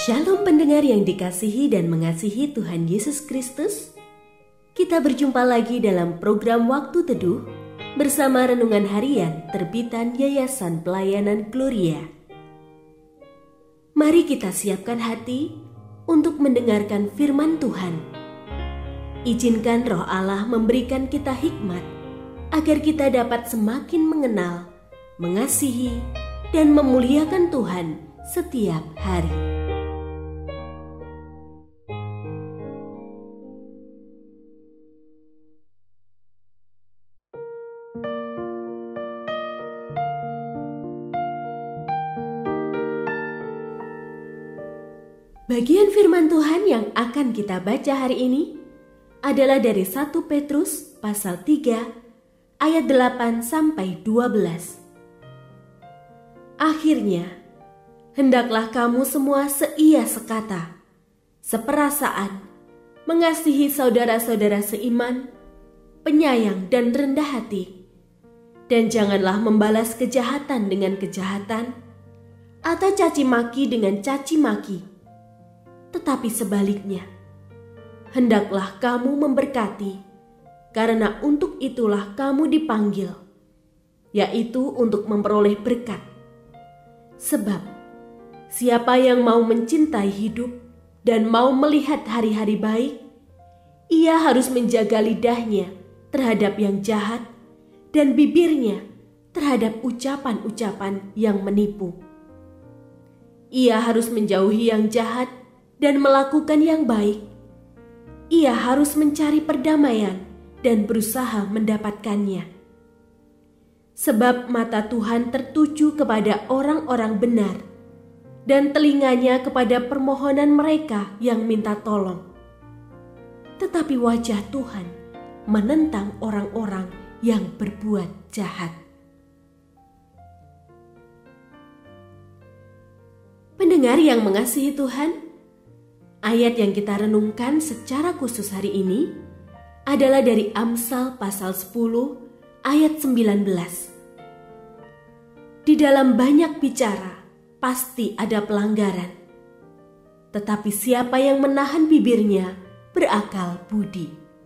Shalom pendengar yang dikasihi dan mengasihi Tuhan Yesus Kristus. Kita berjumpa lagi dalam program Waktu Teduh bersama Renungan Harian terbitan Yayasan Pelayanan Gloria. Mari kita siapkan hati untuk mendengarkan firman Tuhan. Izinkan Roh Allah memberikan kita hikmat agar kita dapat semakin mengenal, mengasihi, dan memuliakan Tuhan setiap hari. Bagian firman Tuhan yang akan kita baca hari ini adalah dari 1 Petrus pasal 3 ayat 8 sampai 12. Akhirnya, hendaklah kamu semua seia sekata, seperasaan, mengasihi saudara-saudara seiman, penyayang dan rendah hati, dan janganlah membalas kejahatan dengan kejahatan atau caci maki dengan caci maki. Tetapi sebaliknya, hendaklah kamu memberkati, karena untuk itulah kamu dipanggil, yaitu untuk memperoleh berkat. Sebab, siapa yang mau mencintai hidup dan mau melihat hari-hari baik, ia harus menjaga lidahnya terhadap yang jahat dan bibirnya terhadap ucapan-ucapan yang menipu. Ia harus menjauhi yang jahat dan melakukan yang baik. Ia harus mencari perdamaian dan berusaha mendapatkannya. Sebab mata Tuhan tertuju kepada orang-orang benar dan telinganya kepada permohonan mereka yang minta tolong. Tetapi wajah Tuhan menentang orang-orang yang berbuat jahat. Pendengar yang mengasihi Tuhan, ayat yang kita renungkan secara khusus hari ini adalah dari Amsal pasal 10 ayat 19. Di dalam banyak bicara pasti ada pelanggaran, tetapi siapa yang menahan bibirnya berakal budi.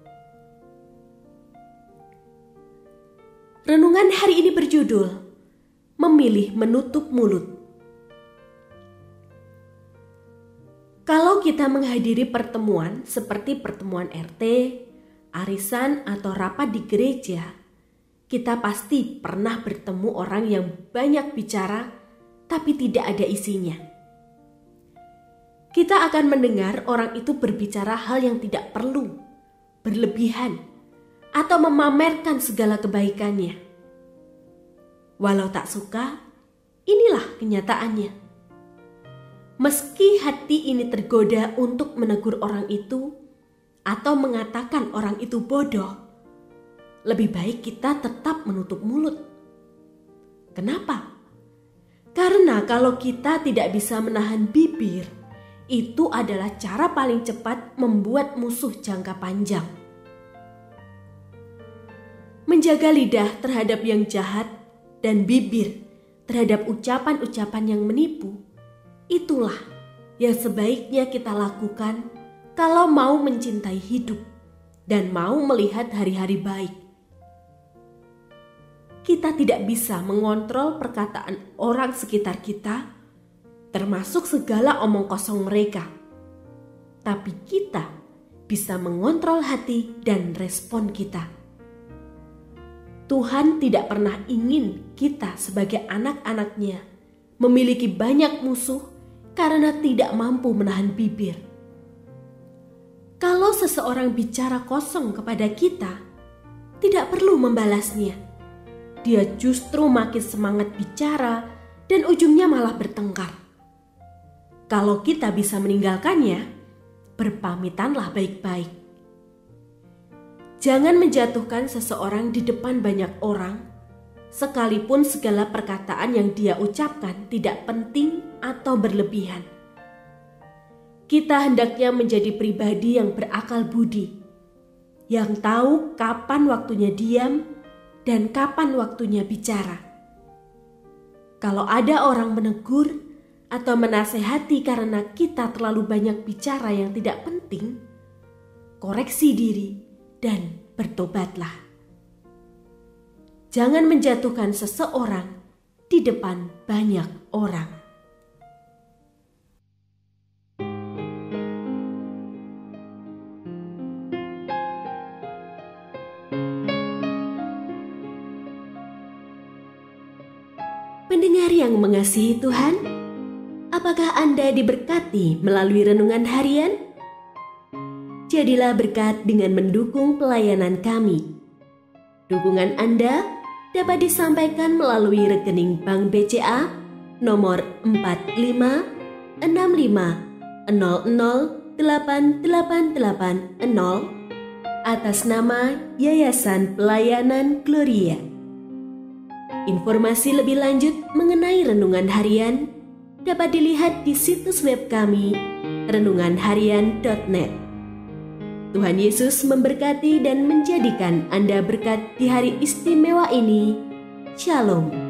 Renungan hari ini berjudul Memilih Menutup Mulut. Kalau kita menghadiri pertemuan seperti pertemuan RT, arisan, atau rapat di gereja, kita pasti pernah bertemu orang yang banyak bicara tapi tidak ada isinya. Kita akan mendengar orang itu berbicara hal yang tidak perlu, berlebihan, atau memamerkan segala kebaikannya. Walau tak suka, inilah kenyataannya. Meski hati ini tergoda untuk menegur orang itu atau mengatakan orang itu bodoh, lebih baik kita tetap menutup mulut. Kenapa? Karena kalau kita tidak bisa menahan bibir, itu adalah cara paling cepat membuat musuh jangka panjang. Menjaga lidah terhadap yang jahat dan bibir terhadap ucapan-ucapan yang menipu, itulah yang sebaiknya kita lakukan kalau mau mencintai hidup dan mau melihat hari-hari baik. Kita tidak bisa mengontrol perkataan orang sekitar kita, termasuk segala omong kosong mereka. Tapi kita bisa mengontrol hati dan respon kita. Tuhan tidak pernah ingin kita sebagai anak-anaknya memiliki banyak musuh karena tidak mampu menahan bibir. Kalau seseorang bicara kosong kepada kita, tidak perlu membalasnya. Dia justru makin semangat bicara dan ujungnya malah bertengkar. Kalau kita bisa meninggalkannya, berpamitanlah baik-baik. Jangan menjatuhkan seseorang di depan banyak orang, sekalipun segala perkataan yang dia ucapkan tidak penting atau berlebihan. Kita hendaknya menjadi pribadi yang berakal budi, yang tahu kapan waktunya diam dan kapan waktunya bicara. Kalau ada orang menegur atau menasehati karena kita terlalu banyak bicara yang tidak penting, koreksi diri dan bertobatlah. Jangan menjatuhkan seseorang di depan banyak orang. Pendengar yang mengasihi Tuhan, apakah Anda diberkati melalui renungan harian? Jadilah berkat dengan mendukung pelayanan kami. Dukungan Anda dapat disampaikan melalui rekening Bank BCA nomor 4565008880 atas nama Yayasan Pelayanan Gloria. Informasi lebih lanjut mengenai renungan harian dapat dilihat di situs web kami renunganharian.net. Tuhan Yesus memberkati dan menjadikan Anda berkat di hari istimewa ini. Shalom.